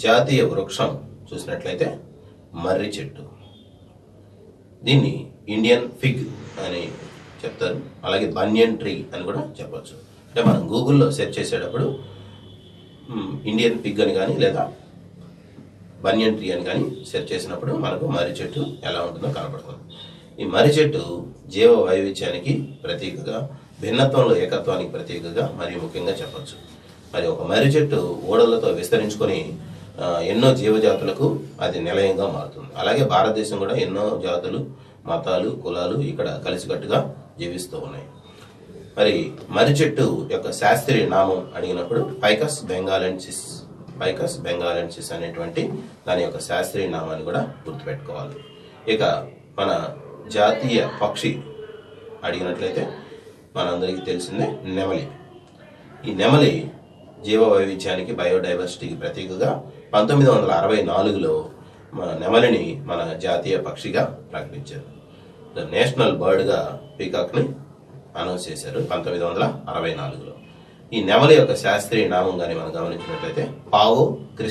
జాతీయ వృక్షం చూసినట్లయితే మర్రి చెట్టు. దీన్ని ఇండియన్ ఫిగ్ అని చెప్తారు, అలాగే బనియన్ ట్రీ అని కూడా చెప్పచ్చు. అంటే మనం గూగుల్లో సెర్చ్ చేసేటప్పుడు ఇండియన్ ఫిగ్ అని కానీ లేదా బనియన్ ట్రీ అని కానీ సెర్చ్ చేసినప్పుడు మనకు మర్రి చెట్టు ఎలా ఉంటుందో కనపడుతుంది. ఈ మర్రి చెట్టు జీవ వైవిధ్యానికి ప్రతీకగా, భిన్నత్వంలో ఏకత్వానికి ప్రతీకగా మరియు ముఖ్యంగా చెప్పచ్చు. మరి ఒక మర్రి చెట్టు ఓడలతో విస్తరించుకొని ఎన్నో జీవజాతులకు అది నిలయంగా మారుతుంది. అలాగే భారతదేశం కూడా ఎన్నో జాతులు, మతాలు, కులాలు ఇక్కడ కలిసికట్టుగా జీవిస్తూ ఉన్నాయి. మరి మర్రి చెట్టు యొక్క శాస్త్రీయ నామం అడిగినప్పుడు ఫైకస్ బెంగాలెన్సిస్ అనేటువంటి దాని యొక్క శాస్త్రీయ నామాన్ని కూడా గుర్తుపెట్టుకోవాలి. ఇక మన జాతీయ పక్షి అడిగినట్లయితే మనందరికీ తెలిసిందే నెమలి. ఈ నెమలి జీవ వైవిధ్యానికి, బయోడైవర్సిటీకి ప్రతీకగా 1964లో మన నెమలిని మన జాతీయ పక్షిగా ప్రకటించారు. నేషనల్ బర్డ్గా పీకాక్ని అనౌన్స్ చేశారు 1964లో. ఈ నెమలి యొక్క శాస్త్రీయ నామం కానీ మనం గమనించినట్లయితే పావో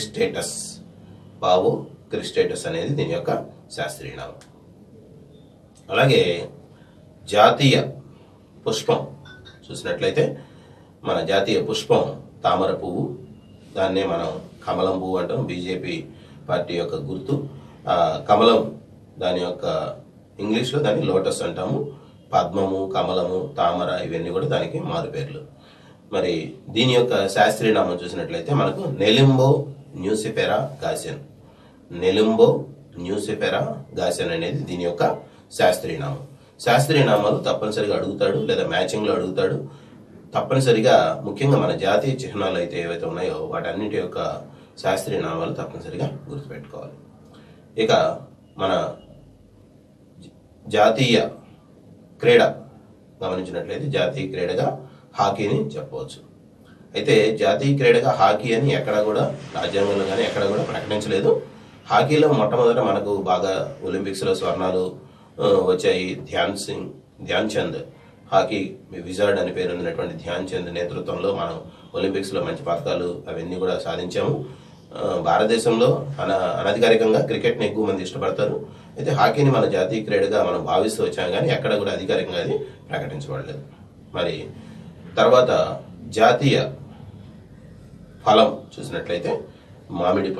క్రిస్టేటస్ అనేది దీని యొక్క శాస్త్రీయ నామం. అలాగే జాతీయ పుష్పం చూసినట్లయితే మన జాతీయ పుష్పం తామర పువ్వు. దాన్నే మనం కమలం పువ్వు అంటాం. బీజేపీ పార్టీ యొక్క గుర్తు కమలం. దాని యొక్క ఇంగ్లీష్లో దాన్ని లోటస్ అంటాము. పద్మము, కమలము, తామర ఇవన్నీ కూడా దానికి మారు పేర్లు. మరి దీని యొక్క శాస్త్రీయ నామం చూసినట్లయితే మనకు నెలింబో న్యూసిఫెరా గాసియన్ అనేది దీని యొక్క శాస్త్రీయ నామం. శాస్త్రీయ నామాలు తప్పనిసరిగా అడుగుతాడు లేదా మ్యాచింగ్లో అడుగుతాడు. తప్పనిసరిగా ముఖ్యంగా మన జాతీయ చిహ్నాలు అయితే ఏవైతే ఉన్నాయో వాటన్నిటి యొక్క శాస్త్రీయ నామాలు తప్పనిసరిగా గుర్తుపెట్టుకోవాలి. ఇక మన జాతీయ క్రీడ గమనించినట్లయితే జాతీయ క్రీడగా హాకీని చెప్పవచ్చు. అయితే జాతీయ క్రీడగా హాకీ అని ఎక్కడ కూడా రాజ్యాంగంలో కానీ ఎక్కడ కూడా ప్రకటించలేదు. హాకీలో మొట్టమొదట మనకు బాగా ఒలింపిక్స్లో స్వర్ణాలు వచ్చాయి. ధ్యాన్ చంద్, హాకీ విజార్డ్ అని పేరు ఉన్నటువంటి ధ్యాన్ చంద్ నేతృత్వంలో మనం ఒలింపిక్స్లో మంచి పథకాలు అవన్నీ కూడా సాధించాము. భారతదేశంలో అనధికారికంగా క్రికెట్ని ఎక్కువ మంది ఇష్టపడతారు. అయితే హాకీని మన జాతీయ క్రీడగా మనం భావిస్తూ వచ్చాం కానీ ఎక్కడ కూడా అధికారికంగా అది ప్రకటించబడలేదు. మరి తర్వాత జాతీయ ఫలం చూసినట్లయితే మామిడి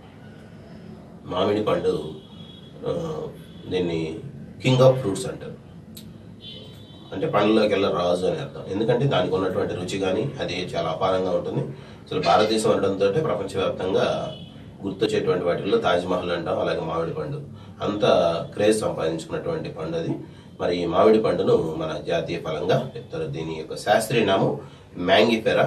పండు. దీన్ని కింగ్ ఆఫ్ ఫ్రూట్స్ అంటారు. అంటే పండ్లలోకి వెళ్ళ రాజు అని అర్థం. ఎందుకంటే దానికి ఉన్నటువంటి రుచి కానీ అది చాలా అపారంగా ఉంటుంది. అసలు భారతదేశం అనడంతో ప్రపంచవ్యాప్తంగా గుర్తొచ్చేటువంటి వాటిల్లో తాజ్మహల్ అంటాం. అలాగే మామిడి పండు అంత క్రేజ్ సంపాదించుకున్నటువంటి పండు అది. మరి ఈ మామిడి పండును మన జాతీయ ఫలంగా చెప్తారు. దీని యొక్క శాస్త్రీయ నామం మ్యాంగిఫెరా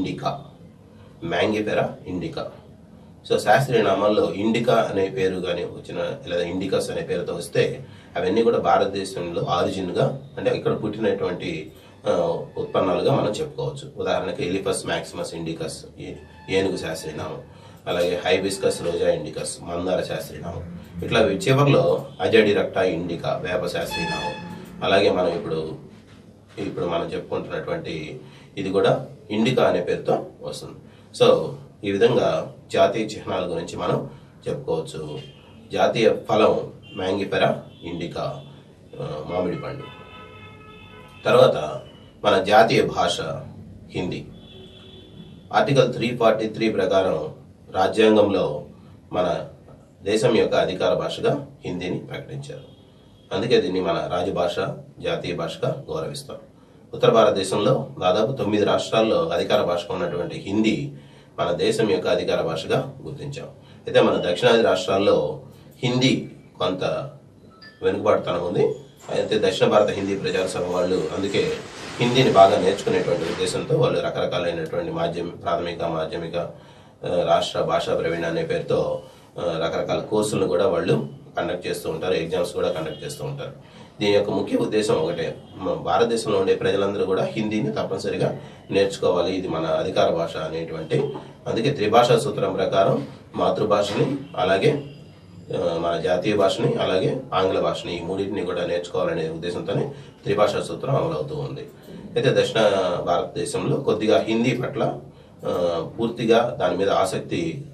ఇండికా. సో శాస్త్రీయ నామాల్లో ఇండికా అనే పేరు కానీ వచ్చిన లేదా ఇండికస్ అనే పేరుతో వస్తే అవన్నీ కూడా భారతదేశంలో ఆరిజిన్గా అంటే ఇక్కడ పుట్టినటువంటి ఉత్పన్నాలుగా మనం చెప్పుకోవచ్చు. ఉదాహరణకి ఎలిఫస్ మ్యాక్సిమస్ ఇండికస్ ఏనుగు శాస్త్రీయ నామం, అలాగే హైబిస్కస్ రోజా ఇండికస్ మందార శాస్త్రీయ నామం. ఇట్లా చివరిలో అజడిరక్టా ఇండికా వేప శాస్త్రీయ నామం. అలాగే మనం ఇప్పుడు మనం చెప్పుకుంటున్నటువంటి ఇది కూడా ఇండికా అనే పేరుతో వస్తుంది. సో ఈ విధంగా జాతీయ చిహ్నాల గురించి మనం చెప్పుకోవచ్చు. జాతీయ ఫలం మ్యాంగిఫెరా ఇండికా మామిడి పండు. తర్వాత మన జాతీయ భాష హిందీ. ఆర్టికల్ 343 ప్రకారం రాజ్యాంగంలో మన దేశం యొక్క అధికార భాషగా హిందీని ప్రకటించారు. అందుకే దీన్ని మన రాజభాష, జాతీయ భాషగా గౌరవిస్తాం. ఉత్తర భారతదేశంలో దాదాపు 9 రాష్ట్రాల్లో అధికార భాషగా ఉన్నటువంటి హిందీ మన దేశం యొక్క అధికార భాషగా గుర్తించాం. అయితే మన దక్షిణాది రాష్ట్రాల్లో హిందీ కొంత వెనుకబాటుతనం ఉంది. అయితే దక్షిణ భారత హిందీ ప్రచార సభ వాళ్ళు అందుకే హిందీని బాగా నేర్చుకునేటువంటి ఉద్దేశంతో వాళ్ళు రకరకాలైనటువంటి ప్రాథమిక, మాధ్యమిక, రాష్ట్ర భాషా ప్రవీణ అనే పేరుతో రకరకాల కోర్సులను కూడా వాళ్ళు కండక్ట్ చేస్తూ ఉంటారు. ఎగ్జామ్స్ కూడా కండక్ట్ చేస్తూ ఉంటారు. దీని యొక్క ముఖ్య ఉద్దేశం ఒకటే, భారతదేశంలో ఉండే ప్రజలందరూ కూడా హిందీని తప్పనిసరిగా నేర్చుకోవాలి, ఇది మన అధికార భాష అనేటువంటి. అందుకే త్రిభాషా సూత్రం ప్రకారం మాతృభాషని, అలాగే మన జాతీయ భాషని, అలాగే ఆంగ్ల భాషని, ఈ మూడింటిని కూడా నేర్చుకోవాలనే ఉద్దేశంతోనే త్రిభాషా సూత్రం అమలవుతూ ఉంది. అయితే దక్షిణ భారతదేశంలో కొద్దిగా హిందీ పట్ల పూర్తిగా దాని మీద ఆసక్తి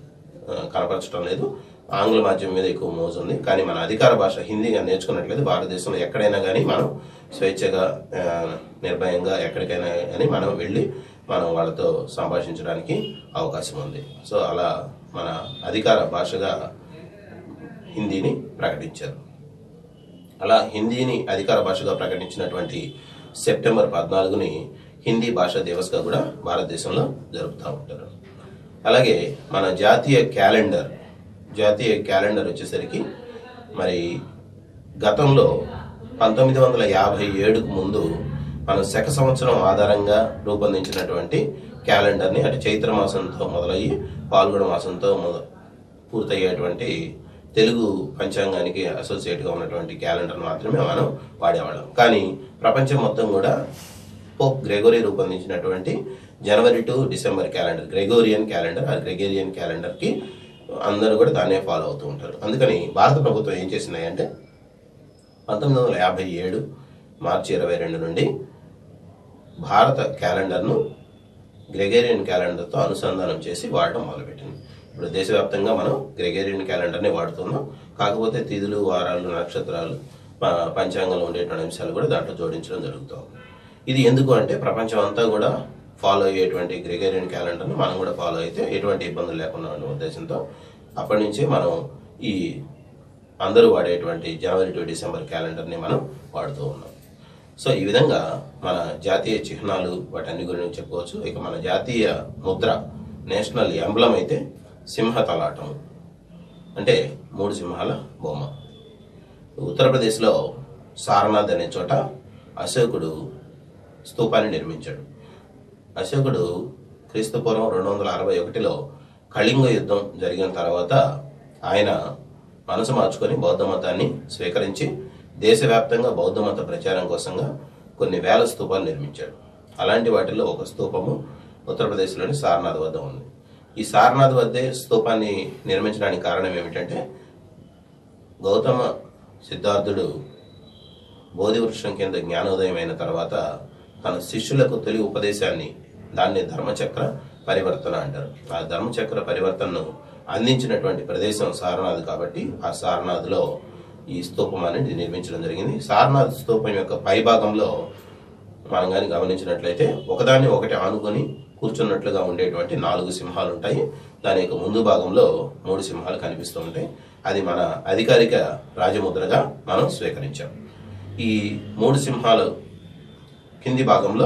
కనపరచడం లేదు. ఆంగ్ల మాధ్యమం మీద ఎక్కువ మోజు ఉంది. కానీ మన అధికార భాష హిందీగా నేర్చుకున్నట్లయితే భారతదేశంలో ఎక్కడైనా కానీ మనం స్వేచ్ఛగా నిర్భయంగా ఎక్కడికైనా కానీ మనం వెళ్ళి మనం వాళ్ళతో సంభాషించడానికి అవకాశం ఉంది. సో అలా మన అధికార భాషగా హిందీని ప్రకటించారు. అలా హిందీని అధికార భాషగా ప్రకటించినటువంటి సెప్టెంబర్ 14ని హిందీ భాషా దివస్గా కూడా భారతదేశంలో జరుపుతూ ఉంటారు. అలాగే మన జాతీయ క్యాలెండర్ వచ్చేసరికి మరి గతంలో 1957కు ముందు మనం శక సంవత్సరం ఆధారంగా రూపొందించినటువంటి క్యాలెండర్ని అంటే చైత్ర మాసంతో మొదలయ్యి పాల్గొన మాసంతో పూర్తయ్యేటువంటి తెలుగు పంచాంగానికి అసోసియేట్గా ఉన్నటువంటి క్యాలెండర్ మాత్రమే మనం వాడేవాళ్ళం. కానీ ప్రపంచం మొత్తం కూడా పోప్ గ్రెగోరీ రూపొందించినటువంటి జనవరి టు డిసెంబర్ క్యాలెండర్, గ్రెగోరియన్ క్యాలెండర్కి అందరూ కూడా దాన్నే ఫాలో అవుతూ ఉంటారు. అందుకని భారత ప్రభుత్వం ఏం చేసింది అంటే 1957 మార్చి 22 నుండి భారత క్యాలెండర్ను గ్రెగోరియన్ క్యాలెండర్తో అనుసంధానం చేసి వాడటం మొదలుపెట్టింది. ఇప్పుడు దేశవ్యాప్తంగా మనం గ్రెగోరియన్ క్యాలెండర్ని వాడుతున్నాం. కాకపోతే తిథులు, వారాలు, నక్షత్రాలు, పంచాంగంలో ఉండేటువంటి అంశాలు కూడా దాంట్లో జోడించడం జరుగుతుంది. ఇది ఎందుకు అంటే ప్రపంచం అంతా కూడా ఫాలో అయ్యేటువంటి గ్రెగోరియన్ క్యాలెండర్ని మనం కూడా ఫాలో అయితే ఎటువంటి ఇబ్బందులు లేకుండా ఉన్న ఉద్దేశంతో అప్పటి నుంచే మనం ఈ అందరూ వాడేటువంటి జనవరి టు డిసెంబర్ క్యాలెండర్ని మనం వాడుతూ ఉన్నాం. సో ఈ విధంగా మన జాతీయ చిహ్నాలు వాటన్ని గురించి చెప్పుకోవచ్చు. ఇక మన జాతీయ ముద్ర, నేషనల్ ఎంబ్లం అయితే సింహతలాటం అంటే 3 సింహాల బొమ్మ. ఉత్తరప్రదేశ్లో సారనాథ్ అనే చోట అశోకుడు స్తూపాన్ని నిర్మించాడు. అశోకుడు క్రీస్తుపూర్వం 261లో కళింగ యుద్ధం జరిగిన తర్వాత ఆయన మనసు మార్చుకొని బౌద్ధ మతాన్ని స్వీకరించి దేశవ్యాప్తంగా బౌద్ధ మత ప్రచారం కోసంగా కొన్ని వేల స్తూపాలు నిర్మించాడు. అలాంటి వాటిల్లో ఒక స్తూపము ఉత్తరప్రదేశ్లోని సారనాథ్ వద్ద ఉంది. ఈ సారనాథ్ వద్దే స్తూపాన్ని నిర్మించడానికి కారణం ఏమిటంటే గౌతమ సిద్ధార్థుడు బోధి వృక్షం కింద జ్ఞానోదయం అయిన తర్వాత తన శిష్యులకు తొలి ఉపదేశాన్ని, దాన్ని ధర్మచక్ర పరివర్తన అంటారు. ఆ ధర్మచక్ర పరివర్తనను అందించినటువంటి ప్రదేశం సారనాథ్ కాబట్టి ఆ సారనాథ్లో ఈ స్తూపం అనేది నిర్మించడం జరిగింది. సారనాథ్ స్తూపం యొక్క పైభాగంలో మనం కానీ గమనించినట్లయితే ఒకదాన్ని ఒకటి ఆనుకొని కూర్చున్నట్లుగా ఉండేటువంటి 4 సింహాలు ఉంటాయి. దాని యొక్క ముందు భాగంలో 3 సింహాలు కనిపిస్తూ ఉంటాయి. అది మన అధికారిక రాజముద్రగా మనం స్వీకరించాం. ఈ 3 సింహాలు కింది భాగంలో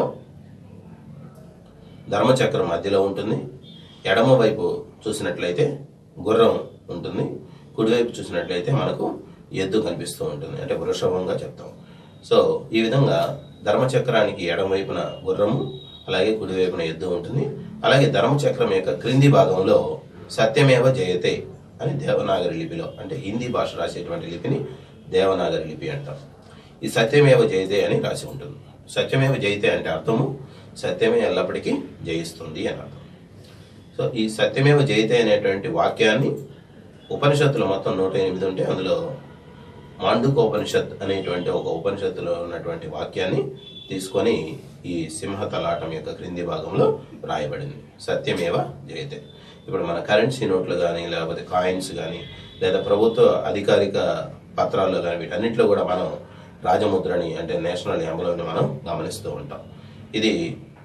ధర్మచక్రం మధ్యలో ఉంటుంది. ఎడమ వైపు చూసినట్లయితే గుర్రం ఉంటుంది. కుడివైపు చూసినట్లయితే మనకు ఎద్దు కనిపిస్తూ ఉంటుంది, అంటే వృషభంగా చెప్తాం. సో ఈ విధంగా ధర్మచక్రానికి ఎడమ వైపున గుర్రము, అలాగే కుడివైపున ఎద్దు ఉంటుంది. అలాగే ధర్మచక్రం యొక్క క్రింది భాగంలో సత్యమేవ జయతే అని దేవనాగరి లిపిలో, అంటే హిందీ భాష రాసేటువంటి లిపిని దేవనాగరి లిపి అంటాం. ఈ సత్యమేవ జయతే అని రాసి ఉంటుంది. సత్యమేవ జయతే అంటే అర్థము సత్యమే ఎల్లప్పటికీ జయిస్తుంది అని అర్థం. సో ఈ సత్యమేవ జయతే అనేటువంటి వాక్యాన్ని ఉపనిషత్తులు మొత్తం 108 ఉంటే అందులో మాండుకోపనిషత్ అనేటువంటి ఒక ఉపనిషత్తులో ఉన్నటువంటి వాక్యాన్ని తీసుకొని ఈ సింహతలాటం యొక్క క్రింది భాగంలో రాయబడింది, సత్యమేవ జయతే. ఇప్పుడు మన కరెన్సీ నోట్లు కానీ, లేకపోతే కాయిన్స్ కానీ, లేదా ప్రభుత్వ అధికారిక పత్రాల్లో కానీ వీటన్నిటిలో కూడా మనం రాజముద్రని, అంటే నేషనల్ ఎంబ్లంని మనం గమనిస్తూ ఉంటాం. ఇది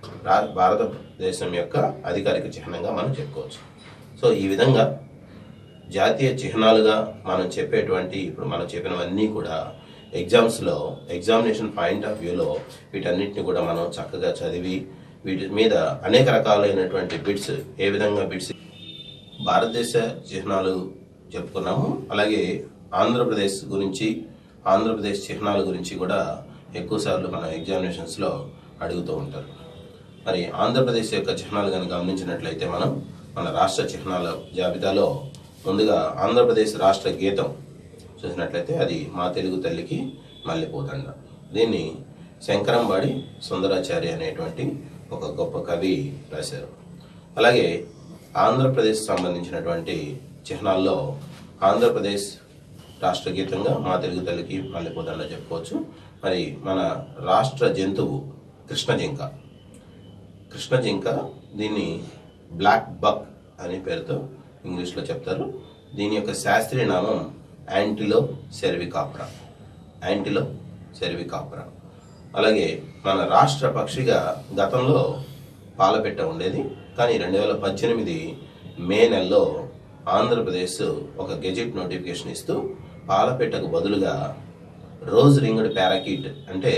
భారతదేశం యొక్క అధికారిక చిహ్నంగా మనం చెప్పుకోవచ్చు. సో ఈ విధంగా జాతీయ చిహ్నాలుగా మనం చెప్పేటువంటి, ఇప్పుడు మనం చెప్పినవన్నీ కూడా ఎగ్జామ్స్లో ఎగ్జామినేషన్ పాయింట్ ఆఫ్ వ్యూలో వీటన్నిటిని కూడా మనం చక్కగా చదివి వీటి మీద అనేక రకాలైనటువంటి బిట్స్, ఏ విధంగా బిట్స్ భారతదేశ చిహ్నాలు చెప్పుకున్నాము. అలాగే ఆంధ్రప్రదేశ్ గురించి, ఆంధ్రప్రదేశ్ చిహ్నాల గురించి కూడా ఎక్కువసార్లు మన ఎగ్జామినేషన్స్లో అడుగుతూ ఉంటారు. మరి ఆంధ్రప్రదేశ్ యొక్క చిహ్నాలు కనుక గమనించినట్లయితే మనం మన రాష్ట్ర చిహ్నాల జాబితాలో ముందుగా ఆంధ్రప్రదేశ్ రాష్ట్ర గీతం చూసినట్లయితే అది మా తెలుగు తల్లికి మల్లెపూదండ. దీన్ని శంకరంబాడి సుందరాచార్య అనేటువంటి ఒక గొప్ప కవి రాశారు. అలాగే ఆంధ్రప్రదేశ్ సంబంధించినటువంటి చిహ్నాల్లో ఆంధ్రప్రదేశ్ రాష్ట్ర గీతంగా మా తెలుగు తల్లికి మల్లెపూదండ చెప్పుకోవచ్చు. మరి మన రాష్ట్ర జంతువు కృష్ణ జింక, దీన్ని బ్లాక్ బక్ అనే పేరుతో ఇంగ్లీష్లో చెప్తారు. దీని యొక్క శాస్త్రీయ నామం యాంటిలో సెర్వికాప్రా. యాంటిలో సెర్వికాప్రా. అలాగే మన రాష్ట్ర పక్షిగా గతంలో పాలపిట్ట ఉండేది. కానీ 2018 మే నెలలో ఆంధ్రప్రదేశ్ ఒక గెజెట్ నోటిఫికేషన్ ఇస్తూ పాలపిట్టకు బదులుగా రోజ్ రింగ్డ్ ప్యారాకీట్ అంటే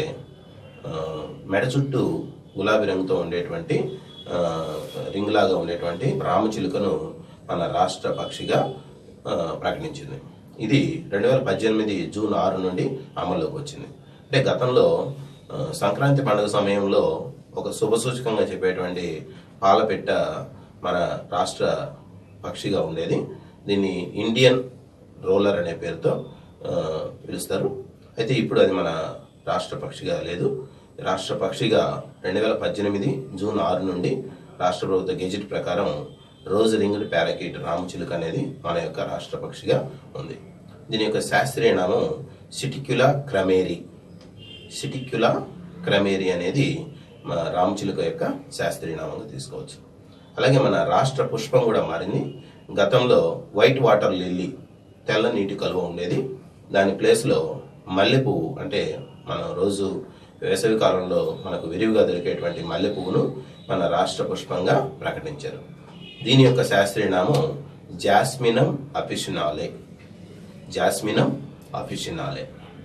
మెడ చుట్టూ గులాబీ రంగుతో ఉండేటువంటి రింగ్ లాగా ఉండేటువంటి రామచిలుకను మన రాష్ట్ర పక్షిగా ప్రకటించింది. ఇది 2018 జూన్ 6 నుండి అమల్లోకి వచ్చింది. అంటే గతంలో సంక్రాంతి పండుగ సమయంలో ఒక శుభసూచకంగా చెప్పేటువంటి పాలపిట్ట మన రాష్ట్ర పక్షిగా ఉండేది. దీన్ని ఇండియన్ రోలర్ అనే పేరుతో పిలుస్తారు. అయితే ఇప్పుడు అది మన రాష్ట్ర పక్షిగా లేదు. రాష్ట్ర పక్షిగా 2018 జూన్ 6 నుండి రాష్ట్ర ప్రభుత్వ గెజెట్ ప్రకారం రోజ్ రింగ్డ్ ప్యారాకీట్ రామచిలుక అనేది మన యొక్క రాష్ట్ర పక్షిగా ఉంది. దీని యొక్క శాస్త్రీయ నామం సిటిక్యులా క్రమేరి. సిటిక్యులా క్రమేరి అనేది మన రామచిలుక యొక్క శాస్త్రీయ నామంగా తీసుకోవచ్చు. అలాగే మన రాష్ట్ర పుష్పం కూడా మారింది. గతంలో వైట్ వాటర్ లిల్లీ తెల్ల నీటి కలువ ఉండేది. దాని ప్లేస్లో మల్లెపువ్వు అంటే మనం రోజు వేసవి కాలంలో మనకు విరివిగా దొరికేటువంటి మల్లెపువ్వును మన రాష్ట్ర పుష్పంగా ప్రకటించారు. దీని యొక్క శాస్త్రీయ నామం జాస్మినం అఫిషినాలే. జాస్మినం అఫిషినాలే.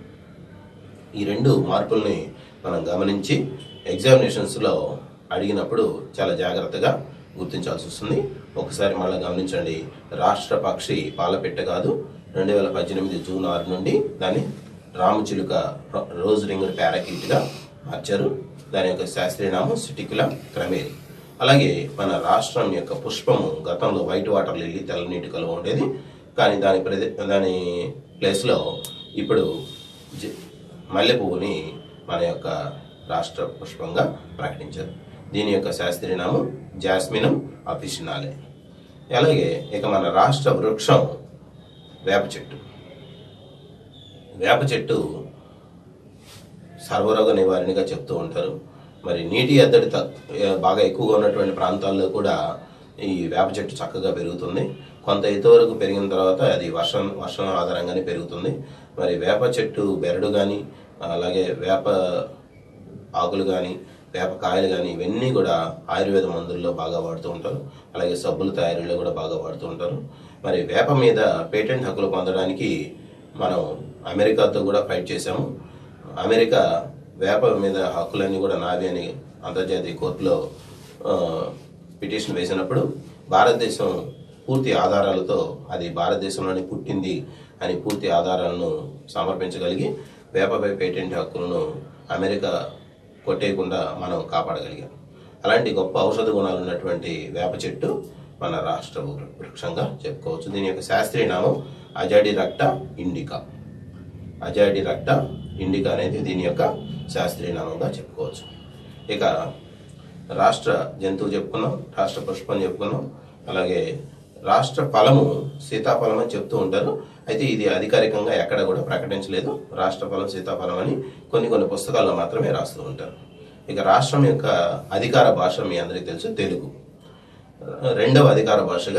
ఈ రెండు మార్పుల్ని మనం గమనించి ఎగ్జామినేషన్స్లో అడిగినప్పుడు చాలా జాగ్రత్తగా గుర్తించాల్సి వస్తుంది. ఒకసారి మళ్ళీ గమనించండి. రాష్ట్ర పక్షి పాలపిట్ట కాదు. 2018 జూన్ 6 నుండి దాన్ని రామచిలుక రోజ్ రింగ్డ్ ప్యారాకీట్గా మార్చారు. దాని యొక్క శాస్త్రీయ నామం సిటిక్యులా క్రమేరి. అలాగే మన రాష్ట్రం యొక్క పుష్పము గతంలో వైట్ వాటర్ లిల్లీ తెల్లనీటి కలువ ఉండేది. కానీ దాని ప్లేస్లో ఇప్పుడు మల్లెపువ్వుని మన యొక్క రాష్ట్ర పుష్పంగా ప్రకటించారు. దీని యొక్క శాస్త్రీయ నామం జాస్మినం అఫిషినాలే. అలాగే ఇక మన రాష్ట్ర వృక్షం వేప చెట్టు. వేప చెట్టు సర్వరోగ నివారణగా చెప్తూ ఉంటారు. మరి నీటి ఎద్దడి బాగా ఎక్కువగా ఉన్నటువంటి ప్రాంతాల్లో కూడా ఈ వేప చెట్టు చక్కగా పెరుగుతుంది. కొంత ఎత్తు వరకు పెరిగిన తర్వాత అది వర్షం ఆధారంగానే పెరుగుతుంది. మరి వేప చెట్టు బెరడు కానీ అలాగే వేప ఆకులు కానీ వేప కాయలు కానీ ఇవన్నీ కూడా ఆయుర్వేద మందుల్లో బాగా వాడుతూ ఉంటారు. అలాగే సబ్బుల తయారీలో కూడా బాగా వాడుతూ ఉంటారు. మరి వేప మీద పేటెంట్ హక్కులు పొందడానికి మనం అమెరికాతో కూడా ఫైట్ చేశాము. అమెరికా వేప మీద హక్కులన్నీ కూడా నావి అని అంతర్జాతీయ కోర్టులో పిటిషన్ వేసినప్పుడు భారతదేశం పూర్తి ఆధారాలతో అది భారతదేశంలోనే పుట్టింది అని పూర్తి ఆధారాలను సమర్పించగలిగి వేపపై పేటెంట్ హక్కులను అమెరికా కొట్టేయకుండా మనం కాపాడగలిగాం. అలాంటి గొప్ప ఔషధ గుణాలు ఉన్నటువంటి వేప చెట్టు మన రాష్ట్ర వృక్షంగా చెప్పుకోవచ్చు. దీని యొక్క శాస్త్రీయ నామం అజాడిరక్టా ఇండికా. అజాడిరక్టా ఇండికా అనేది దీని యొక్క శాస్త్రీయ నామంగా చెప్పుకోవచ్చు. ఇక రాష్ట్ర జంతువు చెప్పుకున్నాం, రాష్ట్ర పుష్పం చెప్పుకున్నాం. అలాగే రాష్ట్ర ఫలము సీతాఫలం అని చెప్తూ ఉంటారు. అయితే ఇది అధికారికంగా ఎక్కడ కూడా ప్రకటించలేదు. రాష్ట్ర ఫలం సీతాఫలం అని కొన్ని పుస్తకాల్లో మాత్రమే రాస్తూ ఉంటారు. ఇక రాష్ట్రం యొక్క అధికార భాష మీ అందరికీ తెలుసు, తెలుగు. రెండవ అధికార భాషగా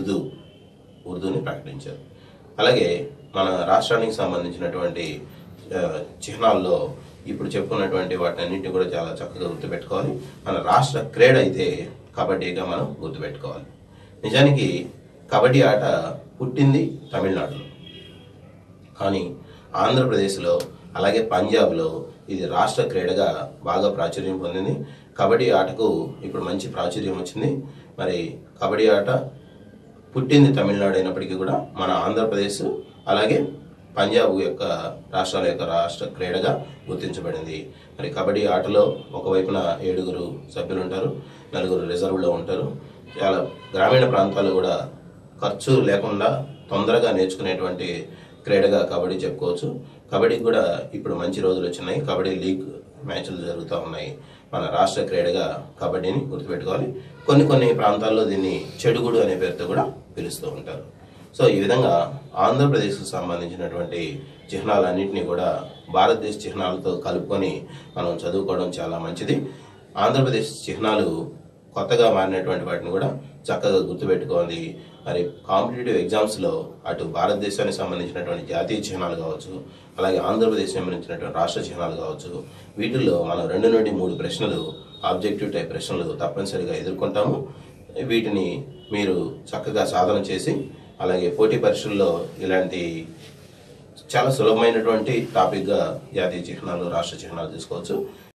ఉర్దూని ప్రకటించారు. అలాగే మన రాష్ట్రానికి సంబంధించినటువంటి చిహ్నాల్లో ఇప్పుడు చెప్పుకున్నటువంటి వాటన్నింటినీ కూడా చాలా చక్కగా గుర్తుపెట్టుకోవాలి. మన రాష్ట్ర క్రీడ అయితే కబడ్డీగా మనం గుర్తుపెట్టుకోవాలి. నిజానికి కబడ్డీ ఆట పుట్టింది తమిళనాడులో, కానీ ఆంధ్రప్రదేశ్లో అలాగే పంజాబ్లో ఇది రాష్ట్ర క్రీడగా బాగా ప్రాచుర్యం పొందింది. కబడ్డీ ఆటకు ఇప్పుడు మంచి ప్రాచుర్యం వచ్చింది. మరి కబడ్డీ ఆట పుట్టింది తమిళనాడు అయినప్పటికీ కూడా మన ఆంధ్రప్రదేశ్ అలాగే పంజాబ్ యొక్క రాష్ట్రాల యొక్క రాష్ట్ర క్రీడగా గుర్తించబడింది. మరి కబడ్డీ ఆటలో ఒకవైపున 7 సభ్యులు ఉంటారు, 4 రిజర్వ్లో ఉంటారు. చాలా గ్రామీణ ప్రాంతాల్లో కూడా ఖర్చు లేకుండా తొందరగా నేర్చుకునేటువంటి క్రీడగా కబడ్డీ చెప్పుకోవచ్చు. కబడ్డీకి కూడా ఇప్పుడు మంచి రోజులు వచ్చినాయి. కబడ్డీ లీగ్ మ్యాచ్లు జరుగుతూ ఉన్నాయి. మన రాష్ట్ర క్రీడగా కబడ్డీని గుర్తుపెట్టుకోవాలి. కొన్ని ప్రాంతాల్లో దీన్ని చెడుగుడు అనే పేరుతో కూడా పిలుస్తూ ఉంటారు. సో ఈ విధంగా ఆంధ్రప్రదేశ్కు సంబంధించినటువంటి చిహ్నాలన్నింటినీ కూడా భారతదేశ చిహ్నాలతో కలుపుకొని మనం చదువుకోవడం చాలా మంచిది. ఆంధ్రప్రదేశ్ చిహ్నాలు కొత్తగా మారినటువంటి వాటిని కూడా చక్కగా గుర్తుపెట్టుకోవాలి. మరి కాంపిటేటివ్ ఎగ్జామ్స్లో అటు భారతదేశానికి సంబంధించినటువంటి జాతీయ చిహ్నాలు కావచ్చు, అలాగే ఆంధ్రప్రదేశ్ సంబంధించినటువంటి రాష్ట్ర చిహ్నాలు కావచ్చు, వీటిల్లో మనం 2 నుండి 3 ప్రశ్నలు ఆబ్జెక్టివ్ టైప్ ప్రశ్నలు తప్పనిసరిగా ఎదుర్కొంటాము. వీటిని మీరు చక్కగా సాధన చేసి, అలాగే పోటీ పరీక్షల్లో ఇలాంటి చాలా సులభమైనటువంటి టాపిక్గా జాతీయ చిహ్నాలు, రాష్ట్ర చిహ్నాలు తీసుకోవచ్చు.